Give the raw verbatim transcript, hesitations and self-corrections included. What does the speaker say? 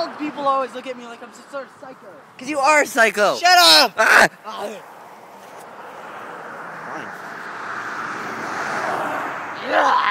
all people always look at me like I'm some sort of psycho. Because you are a psycho. Shut up! Ah! Fine.